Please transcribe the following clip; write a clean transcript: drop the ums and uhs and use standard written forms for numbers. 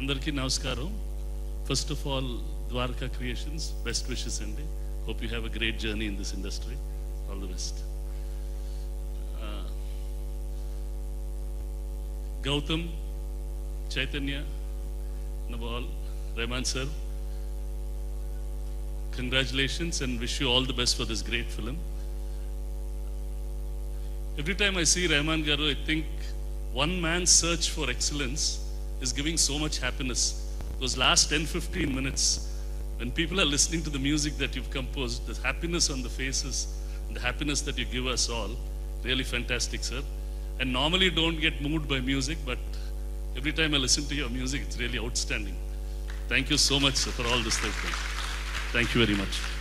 Andarki namaskaram. First of all, Dwarka Creations, best wishes Andy. Hope you have a great journey in this industry. All the best. Gautam, Chaitanya, Nabal, Rahman sir, congratulations and wish you all the best for this great film. Every time I see Rahman Garu, I think one man's search for excellence is giving so much happiness. Those last 10-15 minutes, when people are listening to the music that you've composed, the happiness on the faces, and the happiness that you give us all, really fantastic, sir. And normally don't get moved by music, but every time I listen to your music, it's really outstanding. Thank you so much, sir, for all this thing. Thank you very much.